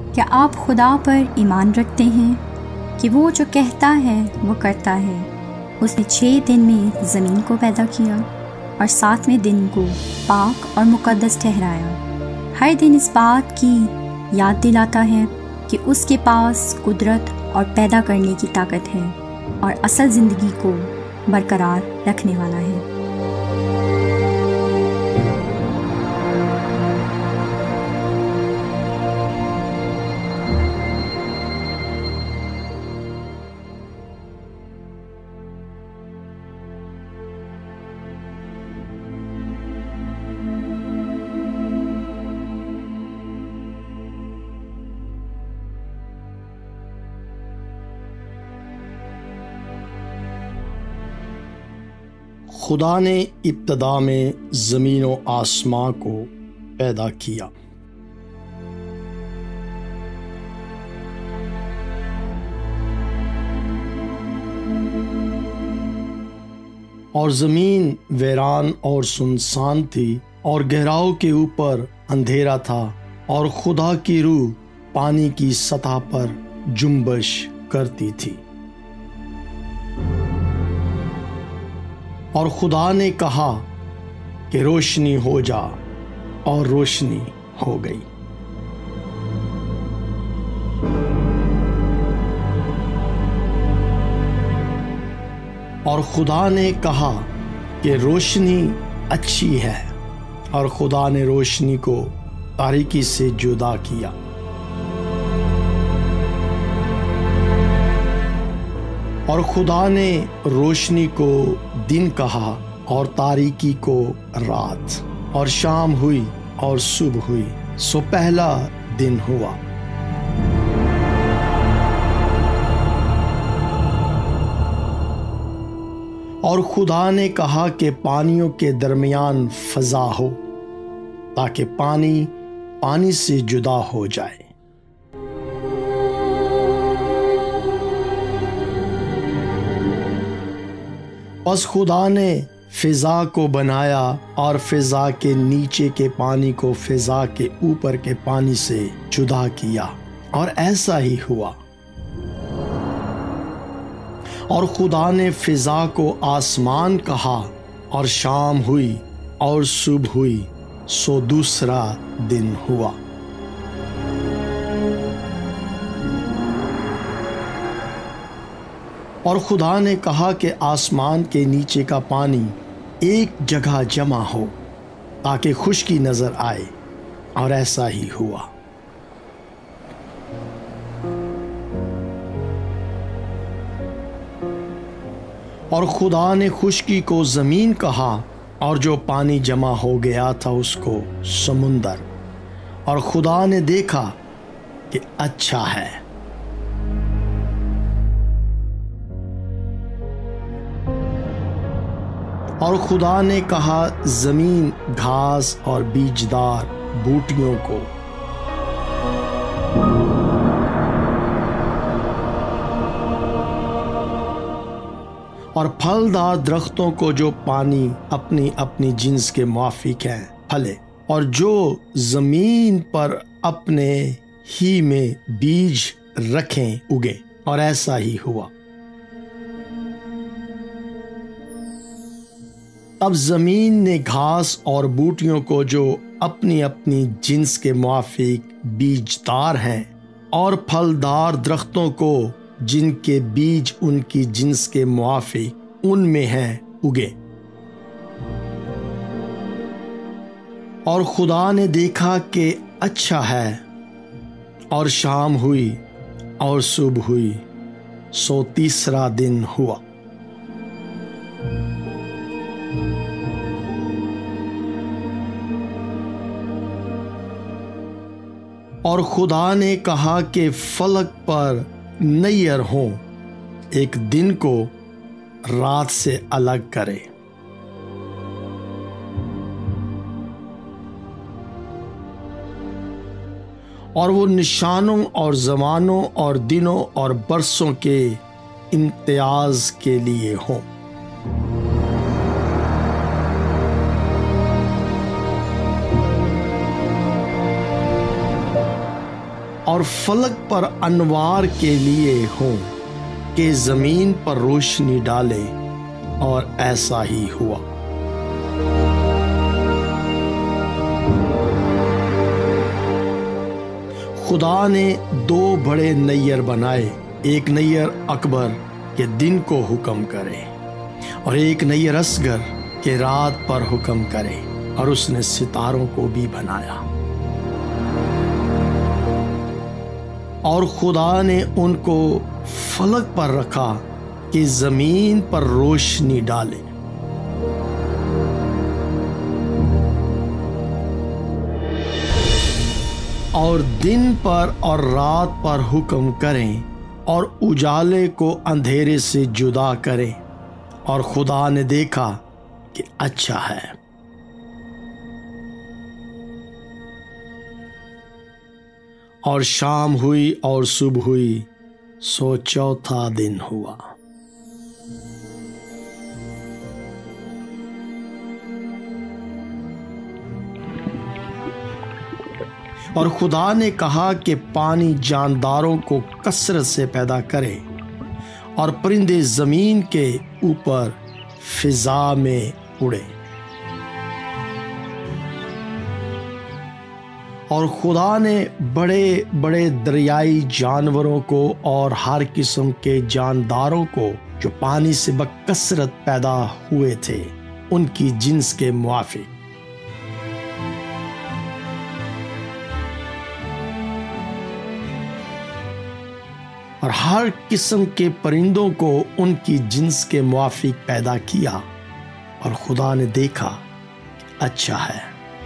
کیا آپ خدا پر ایمان رکھتے ہیں کہ وہ جو کہتا ہے وہ کرتا ہے؟ اس نے 6 دن میں زمین کو پیدا کیا اور 7ویں دن کو پاک اور مقدس ٹھہرایا۔ ہر دن اس بات کی یاد دلاتا ہے کہ اس کے پاس قدرت اور پیدا کرنے کی طاقت ہے اور اصل زندگی کو برقرار رکھنے والا ہے۔ خدا نے ابتدا میں زمین و آسمان کو پیدا کیا۔ اور زمین ویران اور سنسان تھی اور گہراؤں کے اوپر اندھیرا تھا، اور خدا کی روح پانی کی سطح پر جنبش کرتی تھی۔ اور خدا نے کہا کہ روشنی ہو جا، اور روشنی ہو گئی۔ اور خدا نے کہا کہ روشنی اچھی ہے، اور خدا نے روشنی کو تاریکی سے جدا کیا۔ اور خدا نے روشنی کو دن کہا اور تاریکی کو رات، اور شام ہوئی اور صبح ہوئی، سو پہلا دن ہوا۔ اور خدا نے کہا کہ پانیوں کے درمیان فضا ہو، تاکہ پانی پانی سے جدا ہو جائے۔ پس خدا نے فضا کو بنایا، اور فضا کے نیچے کے پانی کو فضا کے اوپر کے پانی سے جدا کیا، اور ایسا ہی ہوا۔ اور خدا نے فضا کو آسمان کہا، اور شام ہوئی اور صبح ہوئی، سو دوسرا دن ہوا۔ اور خدا نے کہا کہ آسمان کے نیچے کا پانی ایک جگہ جمع ہو، تاکہ خشکی نظر آئے، اور ایسا ہی ہوا۔ اور خدا نے خشکی کو زمین کہا، اور جو پانی جمع ہو گیا تھا اس کو سمندر۔ اور خدا نے دیکھا کہ اچھا ہے۔ اور خدا نے کہا زمین گھاس اور بیجدار بوٹیوں کو، اور پھلدار درختوں کو جو پانی اپنی اپنی جنس کے موافق ہیں پھلے، اور جو زمین پر اپنے ہی میں بیج رکھیں اگے، اور ایسا ہی ہوا۔ اب زمین نے گھاس اور بوٹیوں کو جو اپنی اپنی جنس کے موافق بیجدار ہیں، اور پھلدار درختوں کو جن کے بیج ان کی جنس کے موافق ان میں ہیں اگے۔ اور خدا نے دیکھا کہ اچھا ہے، اور شام ہوئی اور صبح ہوئی، سو تیسرا دن ہوا۔ اور خدا نے کہا کہ فلک پر نیر ہوں، ایک دن کو رات سے الگ کرے۔ اور وہ نشانوں اور زمانوں اور دنوں اور برسوں کے امتیاز کے لیے ہوں۔ اور فلک پر انوار کے لیے ہوں کہ زمین پر روشنی ڈالے، اور ایسا ہی ہوا۔ خدا نے دو بڑے نیر بنائے، ایک نیر اکبر کہ دن کو حکم کرے، اور ایک نیر اصغر کہ رات پر حکم کرے، اور اس نے ستاروں کو بھی بنایا۔ اور خدا نے ان کو فلک پر رکھا کہ زمین پر روشنی ڈالے۔ اور دن پر اور رات پر حکم کریں، اور اجالے کو اندھیرے سے جدا کریں، اور خدا نے دیکھا کہ اچھا ہے۔ اور شام ہوئی اور صبح ہوئی، سو چوتھا دن ہوا۔ اور خدا نے کہا کہ پانی جانداروں کو کثرت سے پیدا کرے، اور پرندے زمین کے اوپر فضا میں اڑے۔ اور خدا نے بڑے بڑے دریائی جانوروں کو اور ہر قسم کے جانداروں کو جو پانی سے بکثرت پیدا ہوئے تھے ان کی جنس کے موافق، اور ہر قسم کے پرندوں کو ان کی جنس کے موافق پیدا کیا، اور خدا نے دیکھا کہ اچھا ہے۔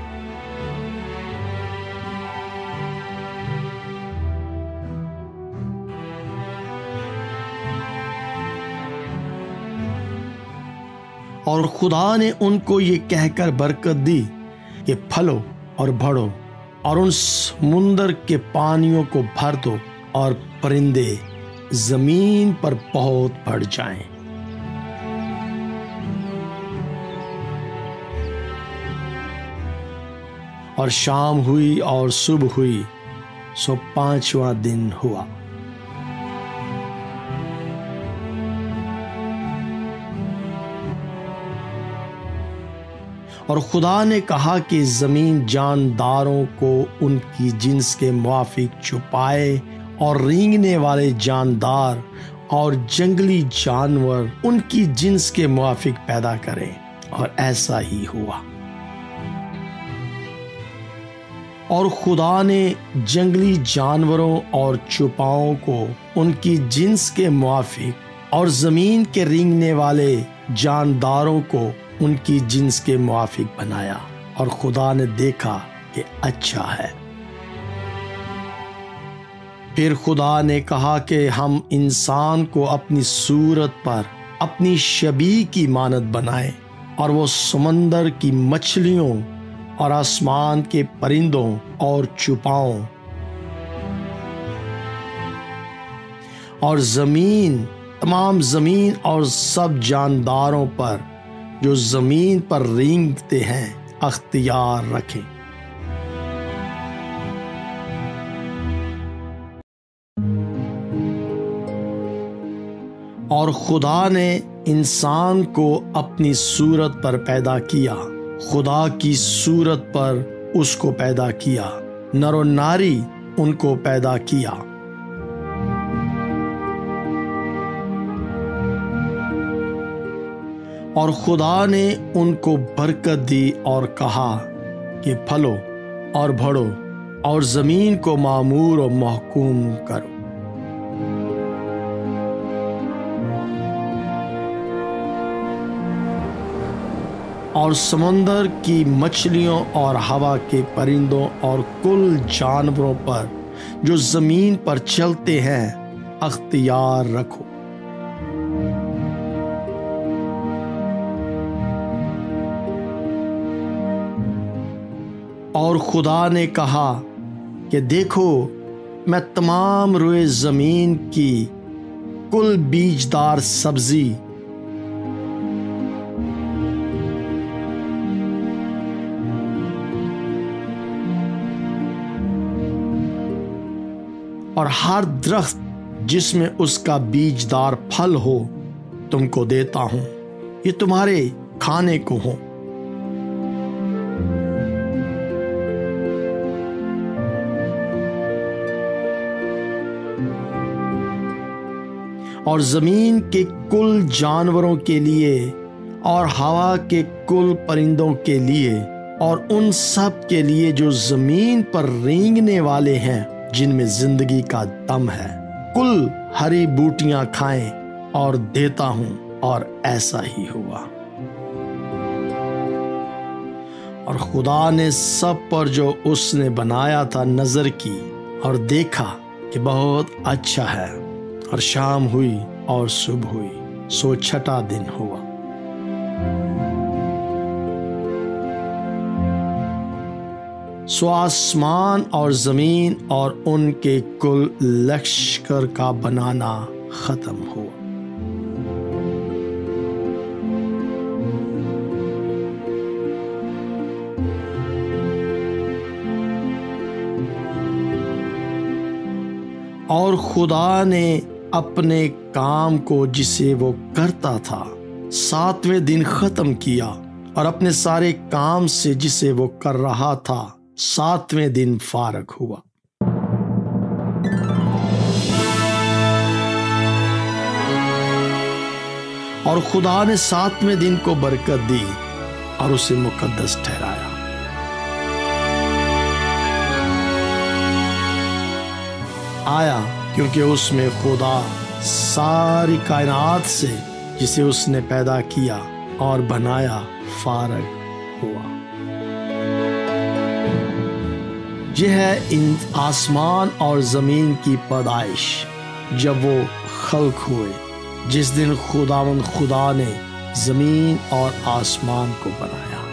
اور خدا نے ان کو یہ کہہ کر برکت دی کہ پھلو اور بڑھو، اور ان سمندر کے پانیوں کو بھر دو، اور پرندے زمین پر بہت بڑھ جائیں۔ اور شام ہوئی اور صبح ہوئی، سو پانچواں دن ہوا۔ اور خدا نے کہا کہ زمین جانداروں کو ان کی جنس کے موافق چھپائے، اور رینگنے والے جاندار اور جنگلی جانور ان کی جنس کے موافق پیدا کریں، اور ایسا ہی ہوا۔ اور خدا نے جنگلی جانوروں اور چوپاؤں کو ان کی جنس کے موافق، اور زمین کے رینگنے والے جانداروں کو ان کی جنس کے موافق بنایا، اور خدا نے دیکھا کہ اچھا ہے۔ پھر خدا نے کہا کہ ہم انسان کو اپنی صورت پر اپنی شبیہ کی مانند بنائیں، اور وہ سمندر کی مچھلیوں اور آسمان کے پرندوں اور چوپاؤں اور تمام زمین اور سب جانداروں پر جو زمین پر رینگتے ہیں اختیار رکھیں۔ اور خدا نے انسان کو اپنی صورت پر پیدا کیا، خدا کی صورت پر اس کو پیدا کیا، نر و ناری ان کو پیدا کیا۔ اور خدا نے ان کو برکت دی اور کہا کہ پھلو اور بڑھو، اور زمین کو معمور و محکوم کرو۔ اور سمندر کی مچھلیوں اور ہوا کے پرندوں اور کل جانوروں پر جو زمین پر چلتے ہیں اختیار رکھو۔ اور خدا نے کہا کہ دیکھو، میں تمام روئے زمین کی کل بیجدار سبزی اور ہر درخت جس میں اس کا بیجدار پھل ہو تم کو دیتا ہوں، یہ تمہارے کھانے کو ہو۔ اور زمین کے کل جانوروں کے لیے اور ہوا کے کل پرندوں کے لیے اور ان سب کے لیے جو زمین پر رینگنے والے ہیں جن میں زندگی کا دم ہے، کل ہری بوٹیاں کھائیں اور دیتا ہوں۔ اور ایسا ہی ہوا۔ اور خدا نے سب پر جو اس نے بنایا تھا نظر کی اور دیکھا کہ بہت اچھا ہے، اور شام ہوئی اور صبح ہوئی، سو چھٹا دن ہوا۔ سو آسمان اور زمین اور ان کے کل لشکر کا بنانا ختم ہوا۔ اور خدا نے اپنے کام کو جسے وہ کرتا تھا 7ویں دن ختم کیا، اور اپنے سارے کام سے جسے وہ کر رہا تھا 7ویں دن فارغ ہوا۔ اور خدا نے 7ویں دن کو برکت دی اور اسے مقدس ٹھہرایا۔ آیا کیونکہ اس میں خدا ساری کائنات سے جسے اس نے پیدا کیا اور بنایا فارغ ہوا۔ یہ ہے ان آسمان اور زمین کی پیدائش جب وہ خلق ہوئے، جس دن خداوند خدا نے زمین اور آسمان کو بنایا۔